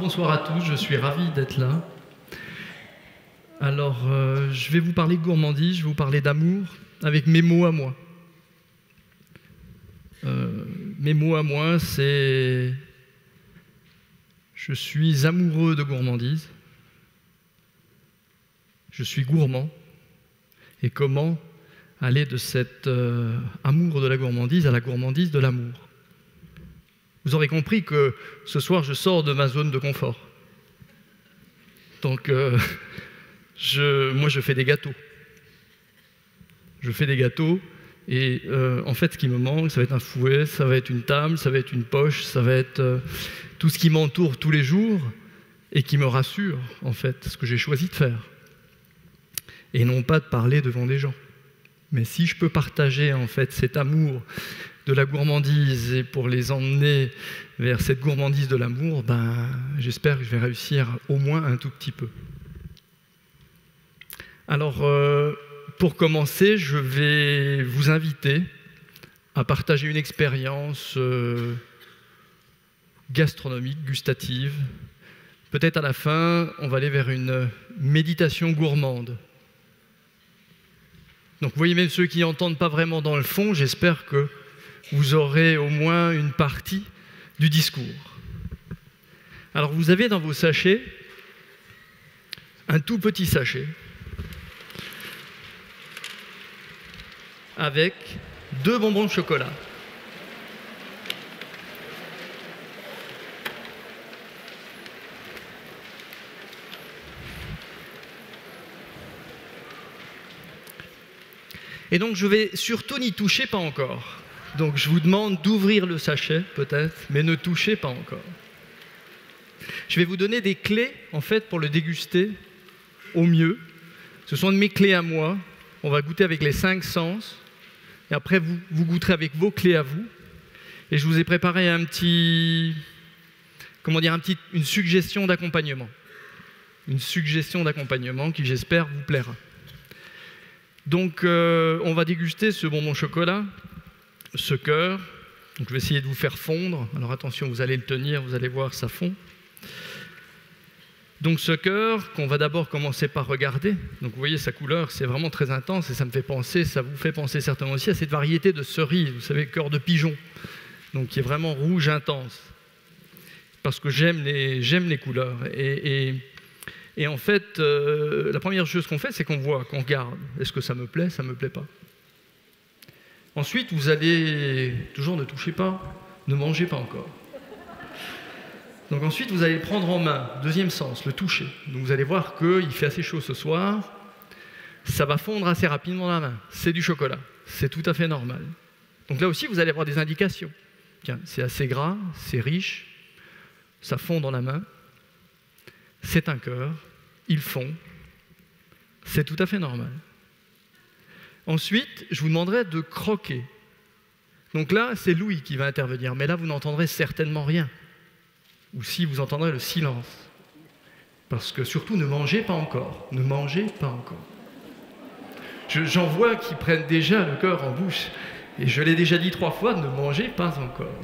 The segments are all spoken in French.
bonsoir à tous, je suis ravi d'être là. Alors, je vais vous parler de gourmandise, je vais vous parler d'amour avec mes mots à moi. Mes mots à moi, c'est... Je suis amoureux de gourmandise. Je suis gourmand. Et comment aller de cet amour de la gourmandise à la gourmandise de l'amour? Vous aurez compris que ce soir, je sors de ma zone de confort. Donc, moi, je fais des gâteaux. Je fais des gâteaux et en fait, ce qui me manque, ça va être un fouet, ça va être une table, ça va être une poche, ça va être tout ce qui m'entoure tous les jours et qui me rassure, en fait, ce que j'ai choisi de faire. Et non pas de parler devant des gens. Mais si je peux partager, en fait, cet amour de la gourmandise et pour les emmener vers cette gourmandise de l'amour, ben, j'espère que je vais réussir au moins un tout petit peu. Alors, pour commencer, je vais vous inviter à partager une expérience gastronomique, gustative. Peut-être à la fin, on va aller vers une méditation gourmande. Donc, vous voyez, même ceux qui n'entendent pas vraiment dans le fond, j'espère que vous aurez au moins une partie du discours. Alors, vous avez dans vos sachets un tout petit sachet avec 2 bonbons de chocolat. Et donc, je vais surtout n'y toucher pas encore. Donc, je vous demande d'ouvrir le sachet, peut-être, mais ne touchez pas encore. Je vais vous donner des clés, en fait, pour le déguster au mieux. Ce sont mes clés à moi. On va goûter avec les 5 sens. Et après, vous goûterez avec vos clés à vous. Et je vous ai préparé un petit... Comment dire, une suggestion d'accompagnement. Une suggestion d'accompagnement qui, j'espère, vous plaira. Donc, on va déguster ce bonbon chocolat, ce cœur. Donc, je vais essayer de vous faire fondre. Alors, attention, vous allez le tenir, vous allez voir, ça fond. Donc, ce cœur, qu'on va d'abord commencer par regarder. Donc, vous voyez, sa couleur, c'est vraiment très intense et ça me fait penser, ça vous fait penser certainement aussi à cette variété de cerises, vous savez, cœur de pigeon. Donc, qui est vraiment rouge intense. Parce que j'aime les couleurs. Et en fait, la première chose qu'on fait, c'est qu'on voit, qu'on regarde. Est-ce que ça me plaît, ça ne me plaît pas? Ensuite, vous allez, toujours ne touchez pas, ne mangez pas encore. Donc ensuite, vous allez le prendre en main, deuxième sens, le toucher. Donc vous allez voir qu'il fait assez chaud ce soir, ça va fondre assez rapidement dans la main. C'est du chocolat, c'est tout à fait normal. Donc là aussi, vous allez avoir des indications. Tiens, c'est assez gras, c'est riche, ça fond dans la main. C'est un cœur, il fond, c'est tout à fait normal. Ensuite, je vous demanderai de croquer. Donc là, c'est Louis qui va intervenir, mais là, vous n'entendrez certainement rien. Ou si vous entendrez le silence. Parce que surtout, ne mangez pas encore. Ne mangez pas encore. J'en vois qui prennent déjà le cœur en bouche. Et je l'ai déjà dit 3 fois, ne mangez pas encore.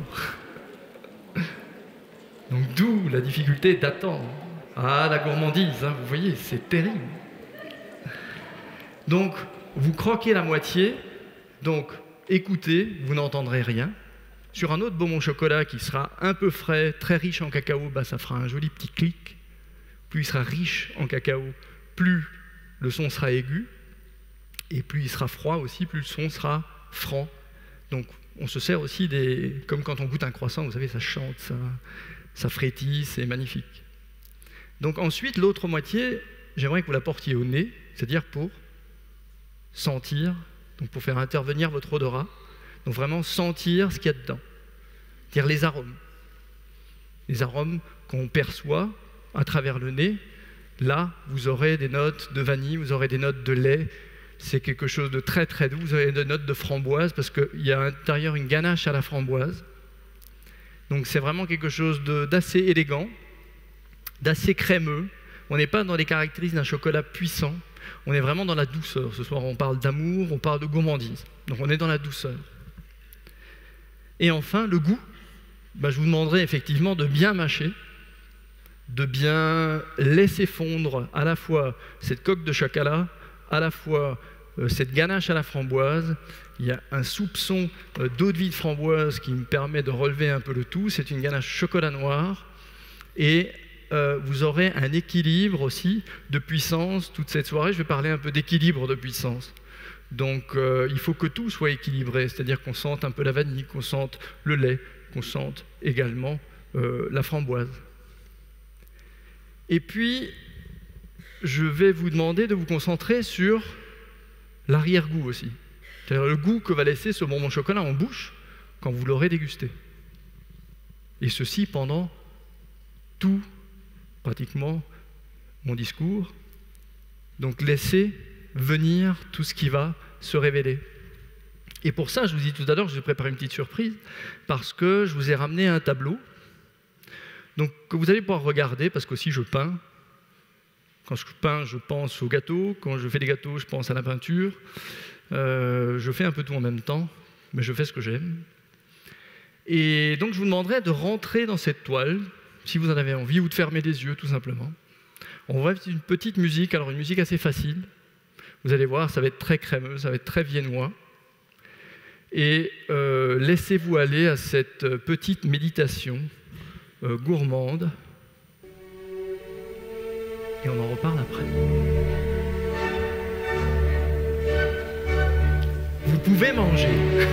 Donc d'où la difficulté d'attendre. Ah, la gourmandise, hein, vous voyez, c'est terrible. Donc, vous croquez la moitié, donc écoutez, vous n'entendrez rien. Sur un autre bonbon chocolat qui sera un peu frais, très riche en cacao, bah, ça fera un joli petit clic. Plus il sera riche en cacao, plus le son sera aigu. Et plus il sera froid aussi, plus le son sera franc. Donc, on se sert aussi comme quand on goûte un croissant, vous savez, ça chante, ça frétille, c'est magnifique. Donc ensuite, l'autre moitié, j'aimerais que vous la portiez au nez, c'est-à-dire pour sentir, donc pour faire intervenir votre odorat, donc vraiment sentir ce qu'il y a dedans, c'est-à-dire les arômes. Les arômes qu'on perçoit à travers le nez. Là, vous aurez des notes de vanille, vous aurez des notes de lait, c'est quelque chose de très très doux, vous aurez des notes de framboise, parce qu'il y a à l'intérieur une ganache à la framboise. Donc c'est vraiment quelque chose d'assez élégant, d'assez crémeux. On n'est pas dans les caractéristiques d'un chocolat puissant, on est vraiment dans la douceur. Ce soir, on parle d'amour, on parle de gourmandise. Donc on est dans la douceur. Et enfin, le goût. Je vous demanderai effectivement de bien mâcher de bien laisser fondre à la fois cette coque de chocolat, à la fois cette ganache à la framboise. Il y a un soupçon d'eau de vie de framboise qui me permet de relever un peu le tout. C'est une ganache chocolat noir. Et vous aurez un équilibre aussi de puissance toute cette soirée. Je vais parler un peu d'équilibre de puissance. Donc il faut que tout soit équilibré, c'est-à-dire qu'on sente un peu la vanille, qu'on sente le lait, qu'on sente également la framboise. Et puis, je vais vous demander de vous concentrer sur l'arrière-goût aussi. C'est-à-dire le goût que va laisser ce bonbon chocolat en bouche quand vous l'aurez dégusté. Et ceci pendant tout, pratiquement, mon discours. Donc laissez venir tout ce qui va se révéler. Et pour ça, je vous dis tout à l'heure, je vous ai préparé une petite surprise, parce que je vous ai ramené un tableau donc, que vous allez pouvoir regarder, parce qu'aussi je peins. Quand je peins, je pense au gâteau. Quand je fais des gâteaux, je pense à la peinture. Je fais un peu tout en même temps, mais je fais ce que j'aime. Et donc, je vous demanderai de rentrer dans cette toile, si vous en avez envie, ou de fermer les yeux, tout simplement. On va faire une petite musique, alors une musique assez facile. Vous allez voir, ça va être très crémeux, ça va être très viennois. Et laissez-vous aller à cette petite méditation gourmande. Et on en reparle après. Vous pouvez manger.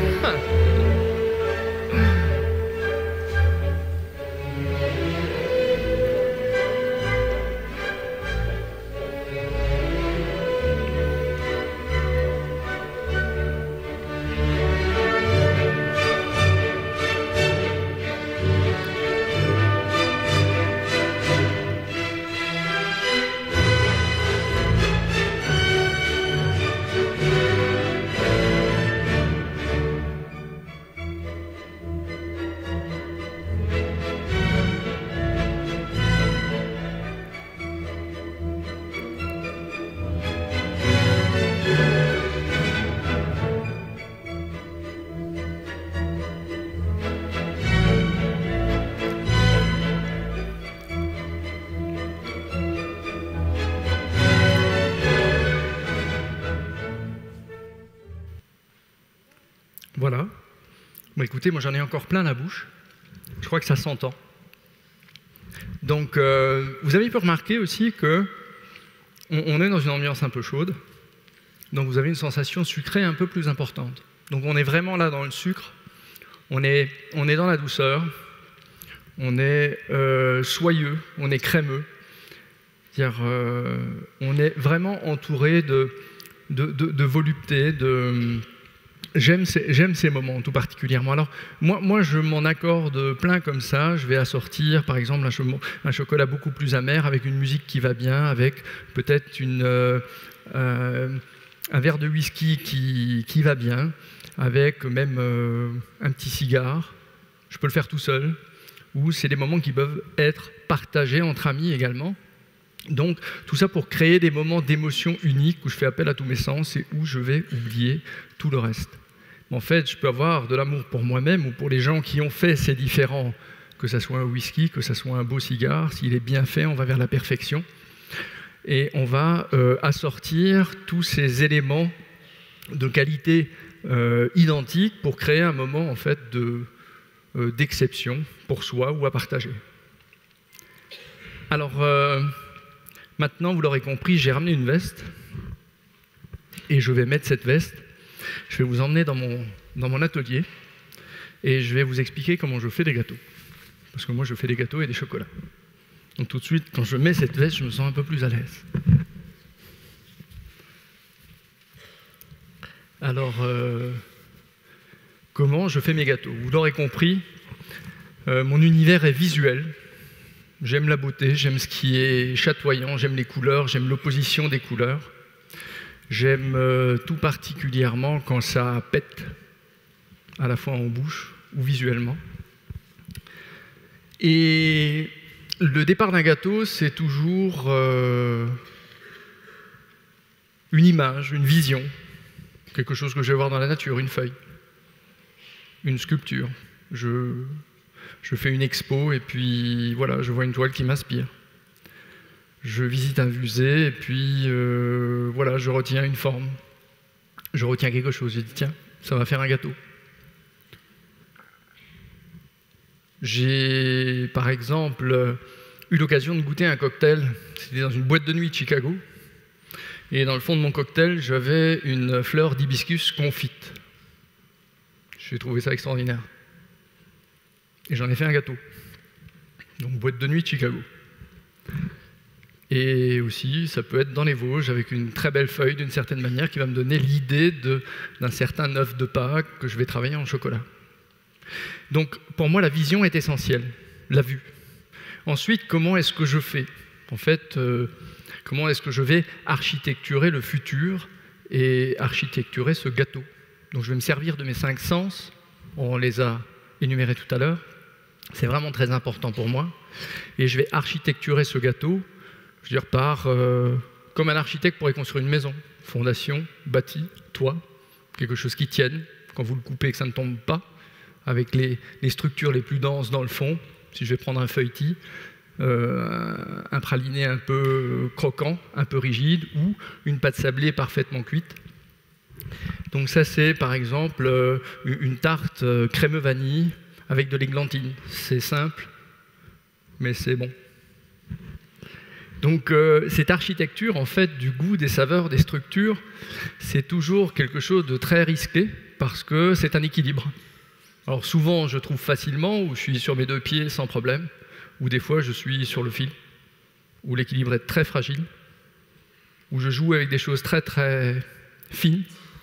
Voilà. Bon, écoutez, moi j'en ai encore plein la bouche. Je crois que ça s'entend. Donc, vous avez pu remarquer aussi que on est dans une ambiance un peu chaude. Donc, vous avez une sensation sucrée un peu plus importante. Donc, on est vraiment là dans le sucre. On est dans la douceur. On est soyeux. On est crémeux. C'est-à-dire, on est vraiment entouré de volupté, J'aime ces moments tout particulièrement. Alors, moi, je m'en accorde plein comme ça. Je vais assortir, par exemple, un chocolat beaucoup plus amer avec une musique qui va bien, avec peut-être un verre de whisky qui va bien, avec même un petit cigare. Je peux le faire tout seul. Ou c'est des moments qui peuvent être partagés entre amis également. Donc, tout ça pour créer des moments d'émotion uniques où je fais appel à tous mes sens et où je vais oublier tout le reste. En fait, je peux avoir de l'amour pour moi-même ou pour les gens qui ont fait ces différents, que ce soit un whisky, que ce soit un beau cigare. S'il est bien fait, on va vers la perfection. Et on va assortir tous ces éléments de qualité identique pour créer un moment en fait, d'exception pour soi ou à partager. Alors, maintenant, vous l'aurez compris, j'ai ramené une veste et je vais mettre cette veste. Je vais vous emmener dans mon atelier et je vais vous expliquer comment je fais des gâteaux. Parce que moi, je fais des gâteaux et des chocolats. Donc tout de suite, quand je mets cette veste, je me sens un peu plus à l'aise. Alors, comment je fais mes gâteaux? Vous l'aurez compris, mon univers est visuel. J'aime la beauté, j'aime ce qui est chatoyant, j'aime les couleurs, j'aime l'opposition des couleurs. J'aime tout particulièrement quand ça pète, à la fois en bouche ou visuellement. Et le départ d'un gâteau, c'est toujours une image, une vision, quelque chose que je vais voir dans la nature, une feuille, une sculpture. Je fais une expo et puis voilà, je vois une toile qui m'inspire. Je visite un musée et puis voilà, je retiens une forme. Je retiens quelque chose. Je dis tiens, ça va faire un gâteau. J'ai par exemple eu l'occasion de goûter un cocktail. C'était dans une boîte de nuit de Chicago. Et dans le fond de mon cocktail, j'avais une fleur d'hibiscus confite. J'ai trouvé ça extraordinaire. Et j'en ai fait un gâteau. Donc boîte de nuit de Chicago. Et aussi, ça peut être dans les Vosges, avec une très belle feuille d'une certaine manière, qui va me donner l'idée d'un certain œuf de Pâques que je vais travailler en chocolat. Donc pour moi, la vision est essentielle, la vue. Ensuite, comment est-ce que je fais? En fait, comment est-ce que je vais architecturer le futur et architecturer ce gâteau? Donc je vais me servir de mes 5 sens, on les a énumérés tout à l'heure, c'est vraiment très important pour moi, et je vais architecturer ce gâteau, je veux dire comme un architecte pourrait construire une maison, fondation, bâti, toit, quelque chose qui tienne, quand vous le coupez et que ça ne tombe pas, avec les structures les plus denses dans le fond. Si je vais prendre un feuilletis, un praliné un peu croquant, un peu rigide, ou une pâte sablée parfaitement cuite. Donc ça, c'est par exemple une tarte crème vanille avec de l'églantine. C'est simple, mais c'est bon. Donc cette architecture, en fait, du goût, des saveurs, des structures, c'est toujours quelque chose de très risqué, parce que c'est un équilibre. Alors souvent, je trouve facilement, où je suis sur mes 2 pieds sans problème, ou des fois, je suis sur le fil, où l'équilibre est très fragile, où je joue avec des choses très très fines,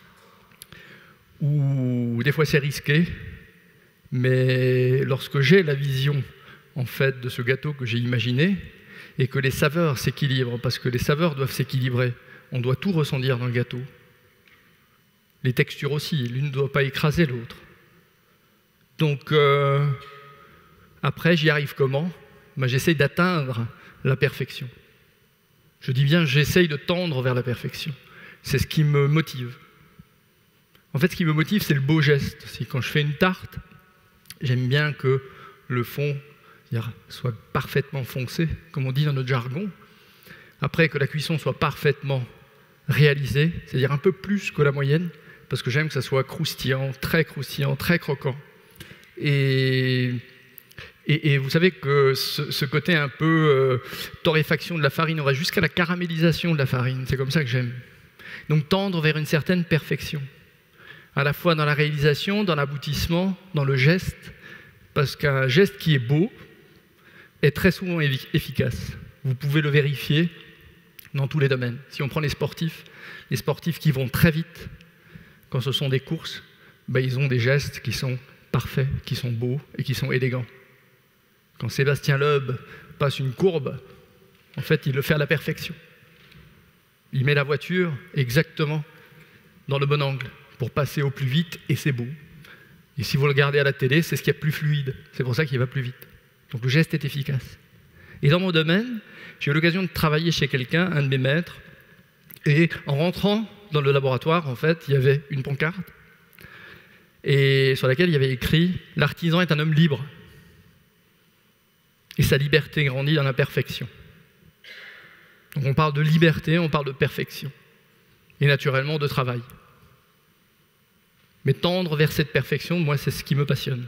où des fois c'est risqué, mais lorsque j'ai la vision, en fait, de ce gâteau que j'ai imaginé, et que les saveurs s'équilibrent, parce que les saveurs doivent s'équilibrer, on doit tout ressentir dans le gâteau. Les textures aussi, l'une ne doit pas écraser l'autre. Donc, après, j'y arrive comment? J'essaye d'atteindre la perfection. Je dis bien, j'essaye de tendre vers la perfection. C'est ce qui me motive. En fait, ce qui me motive, c'est le beau geste. C'est quand je fais une tarte, j'aime bien que le fond soit parfaitement foncé, comme on dit dans notre jargon. Après, que la cuisson soit parfaitement réalisée, c'est-à-dire un peu plus que la moyenne, parce que j'aime que ça soit croustillant, très croquant. Et vous savez que ce côté un peu torréfaction de la farine, on va jusqu'à la caramélisation de la farine, c'est comme ça que j'aime. Donc tendre vers une certaine perfection, à la fois dans la réalisation, dans l'aboutissement, dans le geste, parce qu'un geste qui est beau est très souvent efficace. Vous pouvez le vérifier dans tous les domaines. Si on prend les sportifs qui vont très vite, quand ce sont des courses, ils ont des gestes qui sont parfaits, qui sont beaux et qui sont élégants. Quand Sébastien Loeb passe une courbe, en fait, il le fait à la perfection. Il met la voiture exactement dans le bon angle pour passer au plus vite, et c'est beau. Et si vous le regardez à la télé, c'est ce qui est plus fluide. C'est pour ça qu'il va plus vite. Donc le geste est efficace. Et dans mon domaine, j'ai eu l'occasion de travailler chez quelqu'un, un de mes maîtres, et en rentrant dans le laboratoire, en fait, il y avait une pancarte et sur laquelle il y avait écrit « L'artisan est un homme libre et sa liberté grandit dans la perfection ». Donc on parle de liberté, on parle de perfection et naturellement de travail. Mais tendre vers cette perfection, moi, c'est ce qui me passionne.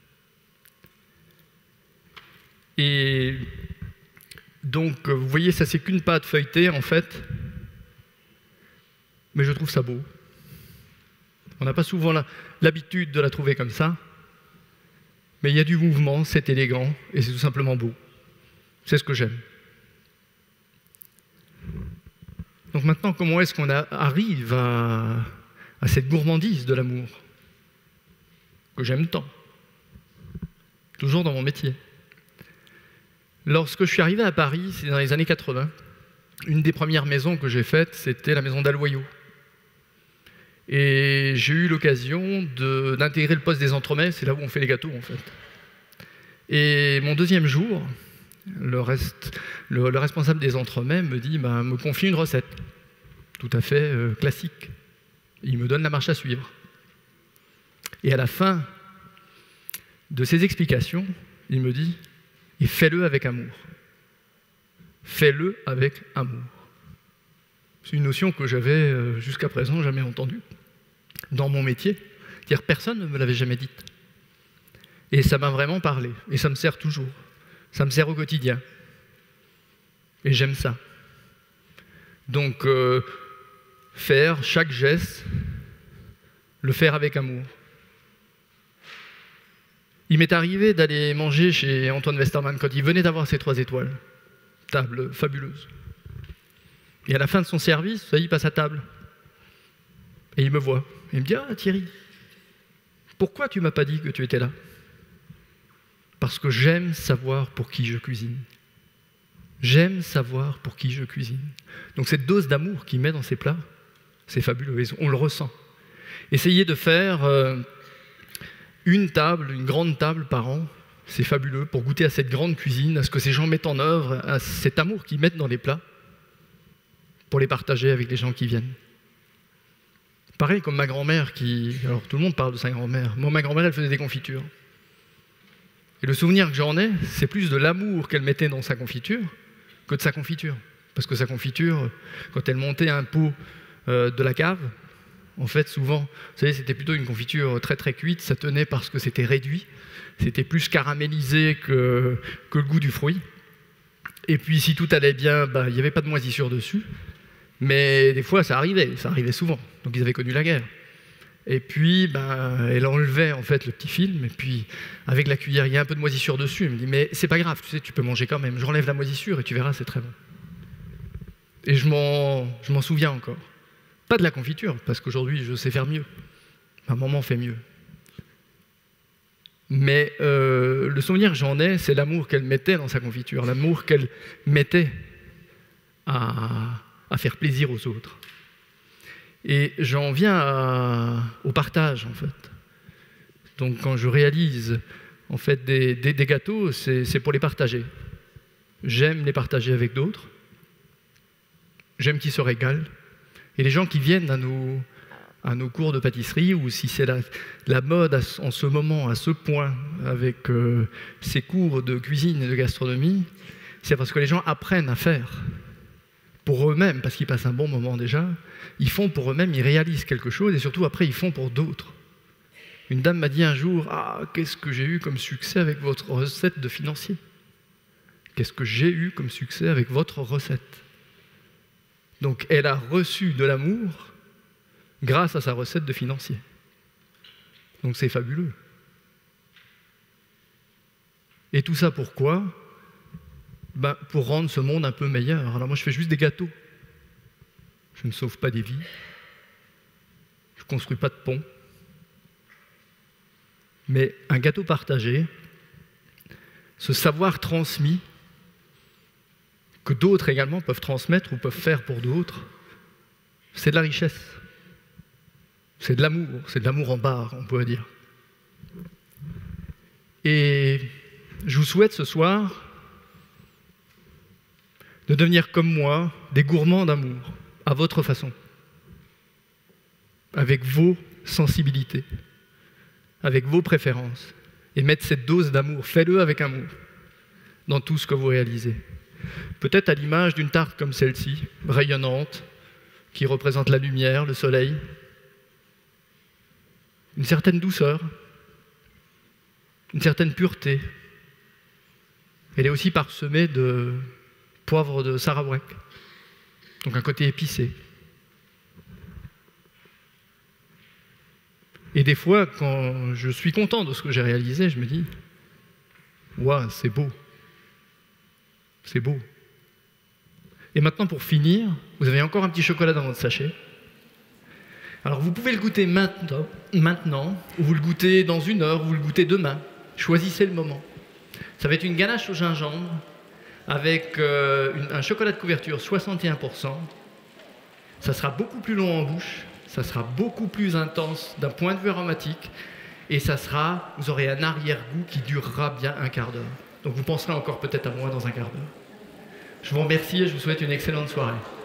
Et donc, vous voyez, ça c'est qu'une pâte feuilletée, en fait, mais je trouve ça beau. On n'a pas souvent l'habitude de la trouver comme ça, mais il y a du mouvement, c'est élégant, et c'est tout simplement beau. C'est ce que j'aime. Donc maintenant, comment est-ce qu'on arrive à cette gourmandise de l'amour que j'aime tant, toujours dans mon métier? Lorsque je suis arrivé à Paris, c'est dans les années 80, une des premières maisons que j'ai faites, c'était la maison d'Aloyau. Et j'ai eu l'occasion d'intégrer le poste des entremets, c'est là où on fait les gâteaux en fait. Et mon deuxième jour, le responsable des entremets me dit, me confie une recette, tout à fait classique. Il me donne la marche à suivre. Et à la fin de ses explications, il me dit, et fais-le avec amour. fais-le avec amour. C'est une notion que j'avais jusqu'à présent jamais entendue dans mon métier. C'est-à-dire personne ne me l'avait jamais dite. Et ça m'a vraiment parlé. Et ça me sert toujours. Ça me sert au quotidien. Et j'aime ça. Donc, faire chaque geste, le faire avec amour. Il m'est arrivé d'aller manger chez Antoine Westermann quand il venait d'avoir ses 3 étoiles. Table fabuleuse. Et à la fin de son service, ça y est, il passe à table. Et il me voit. Il me dit « Ah Thierry, pourquoi tu m'as pas dit que tu étais là ?» Parce que j'aime savoir pour qui je cuisine. J'aime savoir pour qui je cuisine. Donc cette dose d'amour qu'il met dans ses plats, c'est fabuleux, on le ressent. Essayez de faire une grande table par an, c'est fabuleux, pour goûter à cette grande cuisine, à ce que ces gens mettent en œuvre, à cet amour qu'ils mettent dans les plats, pour les partager avec les gens qui viennent. Pareil comme ma grand-mère alors tout le monde parle de sa grand-mère. Moi, ma grand-mère, elle faisait des confitures. Et le souvenir que j'en ai, c'est plus de l'amour qu'elle mettait dans sa confiture que de sa confiture. Parce que sa confiture, quand elle montait un pot de la cave, en fait, souvent, vous savez, c'était plutôt une confiture très très cuite, ça tenait parce que c'était réduit, c'était plus caramélisé que le goût du fruit. Et puis, si tout allait bien, il n'y avait pas de moisissure dessus. Mais des fois, ça arrivait souvent. Donc, ils avaient connu la guerre. Et puis, elle enlevait en fait le petit film, et puis, avec la cuillère, il y a un peu de moisissure dessus. Elle me dit, mais c'est pas grave, tu sais, tu peux manger quand même. J'enlève la moisissure et tu verras, c'est très bon. Et je m'en souviens encore. Pas de la confiture, parce qu'aujourd'hui, je sais faire mieux. Ma maman fait mieux. Mais le souvenir que j'en ai, c'est l'amour qu'elle mettait dans sa confiture, l'amour qu'elle mettait à faire plaisir aux autres. Et j'en viens au partage, en fait. Donc, quand je réalise en fait, des gâteaux, c'est pour les partager. J'aime les partager avec d'autres. J'aime qu'ils se régalent. Et les gens qui viennent à nos cours de pâtisserie, ou si c'est la mode en ce moment, à ce point, avec ces cours de cuisine et de gastronomie, c'est parce que les gens apprennent à faire pour eux-mêmes, parce qu'ils passent un bon moment déjà. Ils font pour eux-mêmes, ils réalisent quelque chose, et surtout après, ils font pour d'autres. Une dame m'a dit un jour, « Ah, qu'est-ce que j'ai eu comme succès avec votre recette de financier ? Qu'est-ce que j'ai eu comme succès avec votre recette ?» Donc, elle a reçu de l'amour grâce à sa recette de financier. Donc, c'est fabuleux. Et tout ça pourquoi ? Pour rendre ce monde un peu meilleur. Alors moi, je fais juste des gâteaux. Je ne sauve pas des vies. Je ne construis pas de ponts. Mais un gâteau partagé, ce savoir transmis, que d'autres également peuvent transmettre ou peuvent faire pour d'autres, c'est de la richesse. C'est de l'amour en barre, on pourrait dire. Et je vous souhaite ce soir de devenir comme moi, des gourmands d'amour, à votre façon, avec vos sensibilités, avec vos préférences, et mettre cette dose d'amour, faites-le avec amour, dans tout ce que vous réalisez. Peut-être à l'image d'une tarte comme celle-ci, rayonnante, qui représente la lumière, le soleil, une certaine douceur, une certaine pureté. Elle est aussi parsemée de poivre de Sarawak, donc un côté épicé. Et des fois, quand je suis content de ce que j'ai réalisé, je me dis « Waouh, c'est beau, c'est beau ». Et maintenant, pour finir, vous avez encore un petit chocolat dans votre sachet. Alors, vous pouvez le goûter maintenant, ou vous le goûtez dans 1 heure, ou vous le goûtez demain. Choisissez le moment. Ça va être une ganache au gingembre, avec un chocolat de couverture 61%. Ça sera beaucoup plus long en bouche, ça sera beaucoup plus intense d'un point de vue aromatique, et vous aurez un arrière-goût qui durera bien 1/4 d'heure. Donc vous penserez encore peut-être à moi dans 1/4 d'heure. Je vous remercie et je vous souhaite une excellente soirée.